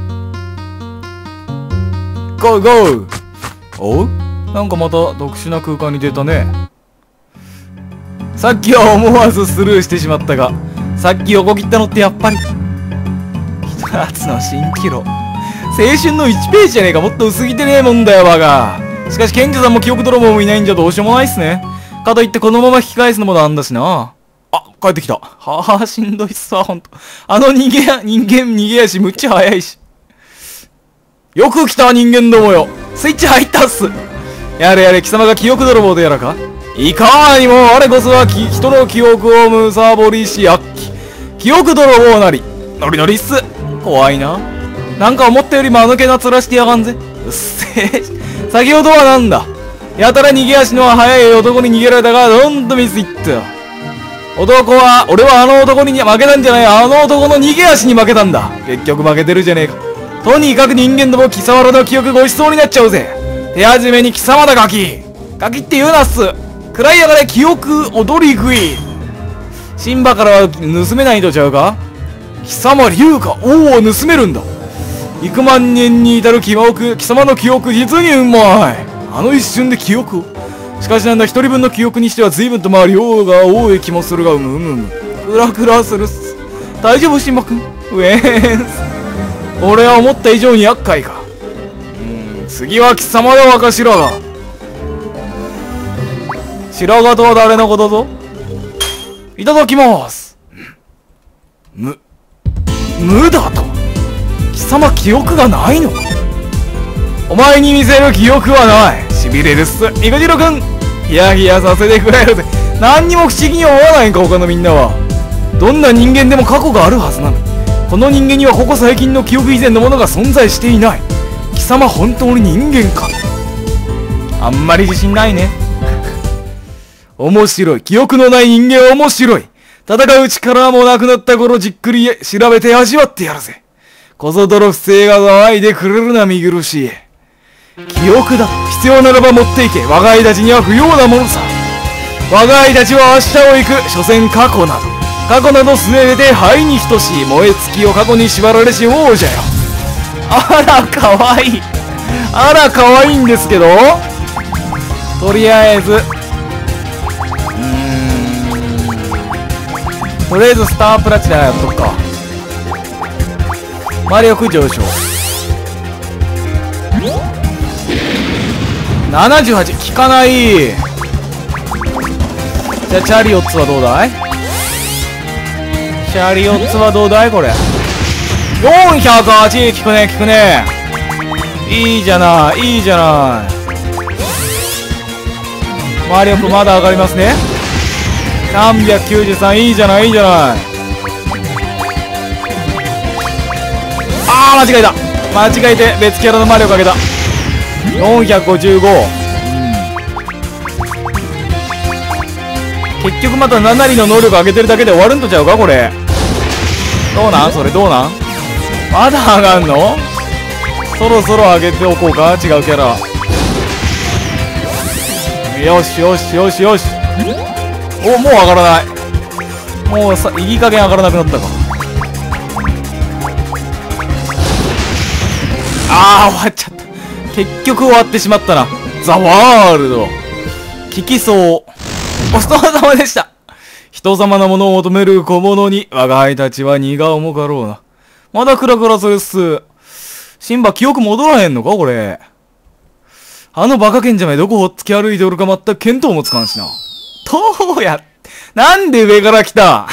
ゴーゴー。おう？なんかまた特殊な空間に出たね。さっきは思わずスルーしてしまったが、さっき横切ったのってやっぱり、ひとつの蜃気楼。青春のいちページじゃねえか。もっと薄着てねえもんだよ、バカ。しかし、賢者さんも記憶泥棒もいないんじゃどうしようもないっすね。かといってこのまま引き返すのもなんだしな。あ、帰ってきた。はあ、しんどいっすわ、ほんと。あの人間、人間逃げ足むっちゃ早いし。よく来た、人間どもよ。スイッチ入ったっす。やれやれ、貴様が記憶泥棒でやらか。いかにも、我こそはき人の記憶をむさぼりし悪鬼。記憶泥棒なり。ノリノリっす。怖いな。なんか思ったより間抜けな面してやがんぜ。うっせえ。先ほどはなんだ。やたら逃げ足の速い男に逃げられたが、どんどんミスいった。男は、俺はあの男に負けたんじゃない。あの男の逃げ足に負けたんだ。結局負けてるじゃねえか。とにかく人間ども貴様らの記憶ごちそうになっちゃうぜ。手始めに貴様だガキ。ガキって言うなっす。暗いやがれ記憶踊り食い。シンバからは盗めないとちゃうか。貴様竜か。おお、盗めるんだ。幾万年に至る記憶、貴様の記憶実にうまい。あの一瞬で記憶を。しかしなんだ、一人分の記憶にしては随分とまあ量が多い気もするが、うむうむうむ。クラクラするっす。 大丈夫シンバ君？ウェーンス。俺は思った以上に厄介か。うーん、次は貴様だ若白髪。白髪とは誰のことぞ？いただきます。む、無だと？貴様記憶がないのか？お前に見せる記憶はない。しびれるっす。肉汁くん、ヒヤヒヤさせてくれるぜ。何にも不思議に思わないんか他のみんなは。どんな人間でも過去があるはずなのに、この人間にはここ最近の記憶以前のものが存在していない。貴様本当に人間か？あんまり自信ないね。面白い。記憶のない人間は面白い。戦う力もなくなった頃じっくり調べて味わってやるぜ。こそ泥不正が騒いでくれるな見苦しい。記憶だ。必要ならば持っていけ。我が輩たちには不要なものさ。我が輩たちは明日を行く。所詮過去など。過去などすべて灰に等しい。燃え尽きを過去に縛られし王者よ。あら、かわいい。あら、かわいいんですけど。とりあえず。うーん。とりあえずスタープラチナやっとくか。魔力上昇。ななじゅうはち、効かない。じゃあチャリオッツはどうだい？チャリオッツはどうだいこれ。よんひゃくはち、効くね効くね。いいじゃないいいじゃない。魔力まだ上がりますね。さんびゃくきゅうじゅうさん、いいじゃないいいじゃない。あー間違えた。間違えて別キャラの魔力上げた。よんひゃくごじゅうご、うん、結局またななりの能力上げてるだけで終わるんとちゃうかこれ。どうなんそれどうなん。まだ上がんの？そろそろ上げておこうか。違うキャラ。よしよしよしよし。お、もう上がらない。もうさいい加減上がらなくなったか。あー終わっちゃった。結局終わってしまったな。ザ・ワールド。聞きそう。お疲れ様でした。人様のものを求める小物に、我が輩たちは荷が重かろうな。まだクラクラするっす。シンバ記憶戻らへんのかこれ。あのバカ賢者めどこほっつき歩いておるか全く見当もつかんしな。どうや、なんで上から来た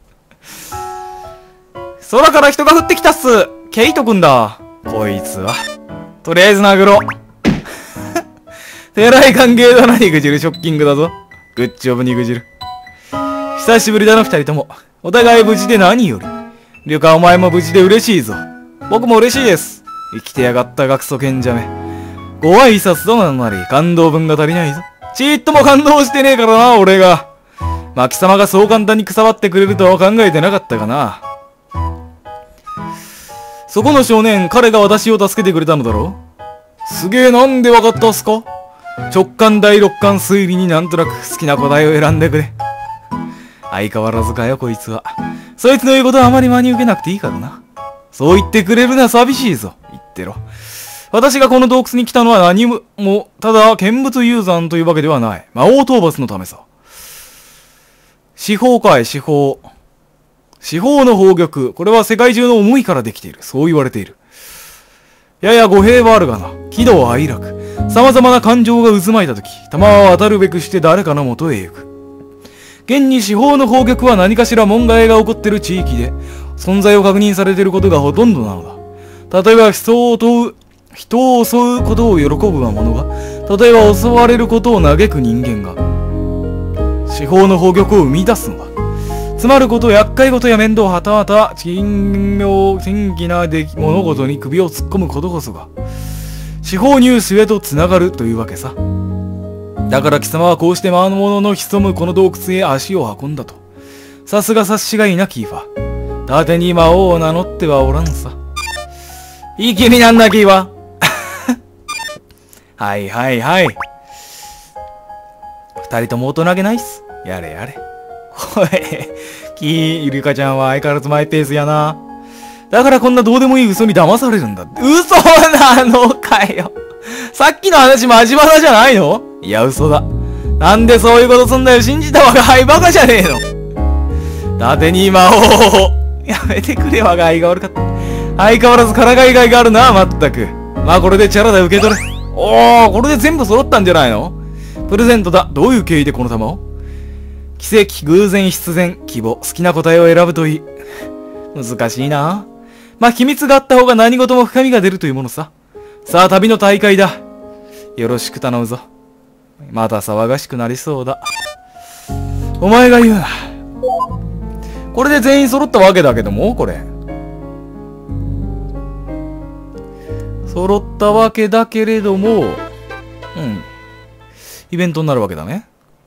空から人が降ってきたっす。ケイトくんだ。こいつは。とりあえず殴ろう。てらい関係だな、肉汁。ショッキングだぞ。グッジョブ肉汁。久しぶりだな、二人とも。お互い無事で何より。リュカ、お前も無事で嬉しいぞ。僕も嬉しいです。生きてやがった学祖賢者め。ご挨拶となんなり、感動分が足りないぞ。ちーっとも感動してねえからな、俺が。まあ、貴様がそう簡単にくさばってくれるとは考えてなかったかな。そこの少年、彼が私を助けてくれたのだろう。すげえ、なんでわかったっすか？直感第六感推理になんとなく好きな答えを選んでくれ。相変わらずかよ、こいつは。そいつの言うことはあまり真に受けなくていいからな。そう言ってくれるのは寂しいぞ。言ってろ。私がこの洞窟に来たのは何も、ただ見物雄山というわけではない。魔王討伐のためさ。司法かい、司法。司法の宝玉。これは世界中の思いからできている。そう言われている。やや語弊はあるがな。喜怒哀楽。様々な感情が渦巻いたとき、弾は渡るべくして誰かの元へ行く。現に司法の宝玉は何かしら問題が起こっている地域で、存在を確認されていることがほとんどなのだ。例えば人を問う、人を襲うことを喜ぶ者が、例えば襲われることを嘆く人間が、司法の宝玉を生み出すのだ。つまること、厄介事や面倒はたまた、珍妙、珍奇な出来物事に首を突っ込むことこそが、司法入手へとつながるというわけさ。だから貴様はこうして魔物の潜むこの洞窟へ足を運んだと。さすが察しがいなキーファ。伊達に魔王を名乗ってはおらんさ。いい気味なんだキーファ。はいはいはい。二人とも大人げないっす。やれやれ。おい、キー、イルカちゃんは相変わらずマイペースやな。だからこんなどうでもいい嘘に騙されるんだ。嘘なのかよ。さっきの話マジバカじゃないの？いや嘘だ。なんでそういうことすんだよ。信じたわが輩バカじゃねえの。伊達に魔王。 やめてくれ、我が愛が悪かった。相変わらずからかいがいがあるな、まったく。まあこれでチャラで受け取れ。おー、これで全部揃ったんじゃないの？プレゼントだ。どういう経緯でこの玉を？奇跡、偶然、必然、希望、好きな答えを選ぶといい。難しいな。まあ秘密があった方が何事も深みが出るというものさ。さあ、旅の大会だ。よろしく頼むぞ。また騒がしくなりそうだ。お前が言うな。これで全員揃ったわけだけども、これ。揃ったわけだけれども、うん。イベントになるわけだね。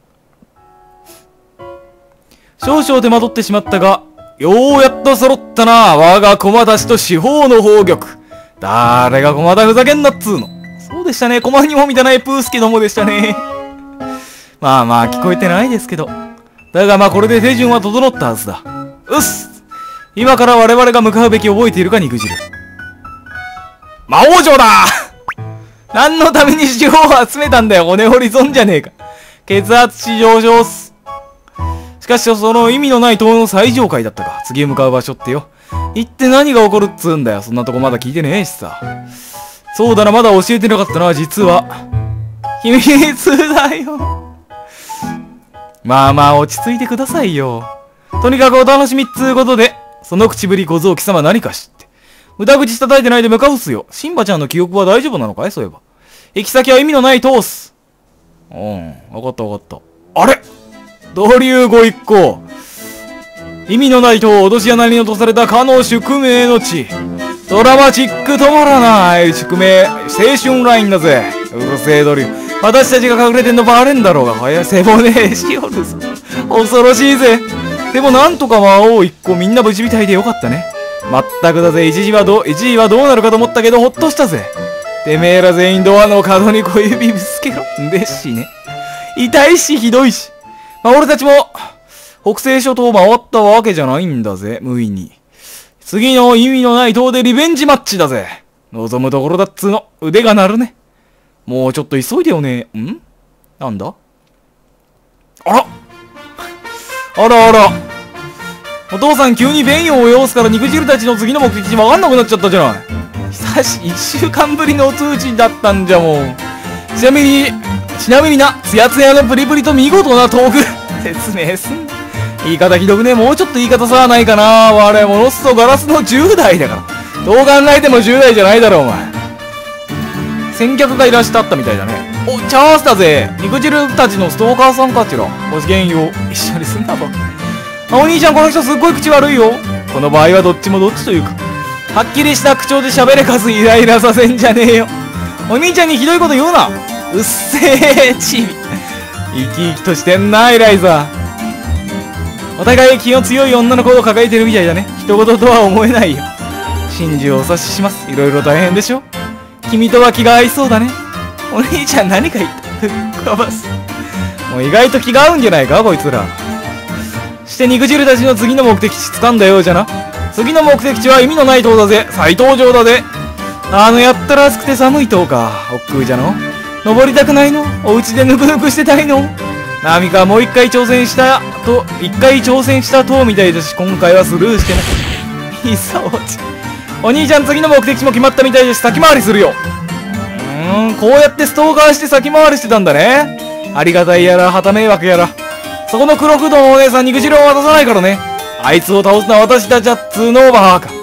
少々手間取ってしまったが、ようやっと揃ったな。我が駒たちと四方の宝玉。誰が駒田ふざけんなっつうの。そうでしたね。駒にも満たないプースケどもでしたね。まあまあ聞こえてないですけど。だがまあこれで手順は整ったはずだ。うっす。今から我々が向かうべき覚えているか、肉汁。魔王城だ。何のために四方を集めたんだよ。骨掘り損じゃねえか。血圧値上昇っす。しかしその意味のない塔の最上階だったか。次へ向かう場所ってよ。行って何が起こるっつうんだよ。そんなとこまだ聞いてねえしさ。そうだな、まだ教えてなかったな、実は。秘密だよ。まあまあ、落ち着いてくださいよ。とにかくお楽しみっつうことで、その口ぶり小僧貴様何か知って。無駄口叩いてないで向かうっすよ。シンバちゃんの記憶は大丈夫なのかい、そういえば。行き先は意味のない塔っす。うん、わかったわかった。あれドリューご一行。意味のない塔を脅し穴に落とされたかの宿命の地。ドラマチック止まらない宿命、青春ラインだぜ。うるせえドリュー。私たちが隠れてんのバレんだろうが。早背骨しおるぞ。恐ろしいぜ。でもなんとか魔王一個みんな無事みたいでよかったね。まったくだぜ。一時はどう、一時はどうなるかと思ったけどほっとしたぜ。てめえら全員ドアの角に小指ぶつけろ。ですしね。痛いしひどいし。まあ俺たちも北西諸島を回ったわけじゃないんだぜ。無意に。次の意味のない塔でリベンジマッチだぜ。望むところだっつーの。腕が鳴るね。もうちょっと急いでよね。んなんだあらあらあら。お父さん急に便を催すから肉汁たちの次の目的地わかんなくなっちゃったじゃない。久し、一週間ぶりのお通知だったんじゃもん。ちなみに、ちなみにな、ツヤツヤのプリプリと見事なトーク。説明すん。言い方ひどくね。もうちょっと言い方さないかな。我ものすとガラスのじゅう代だから。どう考えてもじゅう代じゃないだろお前。先客がいらっしゃったみたいだね。お、チャンスだぜ。肉汁たちのストーカーさんたちら。ごきげんよう。一緒にすんなば。あ、お兄ちゃんこの人すっごい口悪いよ。この場合はどっちもどっちというか。はっきりした口調で喋れかすイライラさせんじゃねえよ。お兄ちゃんにひどいこと言うな。うっせえチビ。生き生きとしてんなエライザ。お互い気の強い女の子を抱えてるみたいだね。人事とは思えないよ。真珠をお察しします。いろいろ大変でしょ。君とは気が合いそうだね。お兄ちゃん何か言ったふっかばす。もう意外と気が合うんじゃないかこいつら。して肉汁たちの次の目的地掴んだようじゃな。次の目的地は意味のない塔だぜ。再登場だぜ。あのやったら暑くて寒い塔か。億劫じゃの。登りたくないの？お家でぬくぬくしてたいの？ナミカはもう一回挑戦したと、一回挑戦した塔みたいだし、今回はスルーしてない。いそうち。お兄ちゃん次の目的地も決まったみたいです。先回りするよ。うーん、こうやってストーカーして先回りしてたんだね。ありがたいやら、はた迷惑やら。そこの黒不動のお姉さん肉汁を渡さないからね。あいつを倒すのは私たちはっつーのバーカ。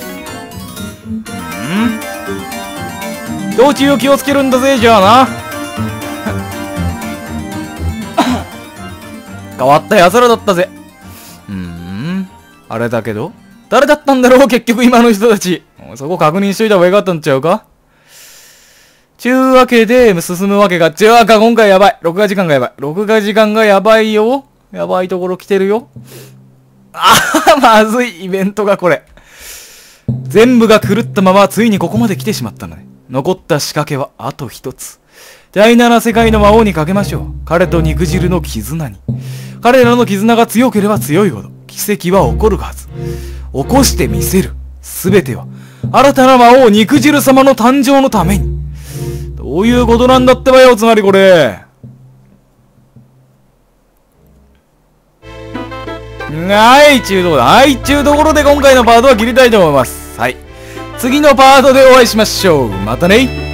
ん？道中を気をつけるんだぜ、じゃあな。変わった奴らだったぜ。うーん。あれだけど誰だったんだろう結局今の人たち。そこ確認しといた方がよかったんちゃうか。ちゅうわけで、進むわけが。ちゅうわか、今回やばい。録画時間がやばい。録画時間がやばいよ。やばいところ来てるよ。ああ、まずい。イベントがこれ。全部が狂ったまま、ついにここまで来てしまったのね。残った仕掛けはあと一つ。第七世界の魔王にかけましょう。彼と肉汁の絆に。彼らの絆が強ければ強いほど、奇跡は起こるはず。起こしてみせる。すべては、新たな魔王肉汁様の誕生のために。どういうことなんだってばよ、つまりこれ。んはい、ちゅうところで、はい、ちゅうところで今回のパートは切りたいと思います。はい。次のパートでお会いしましょう。またね。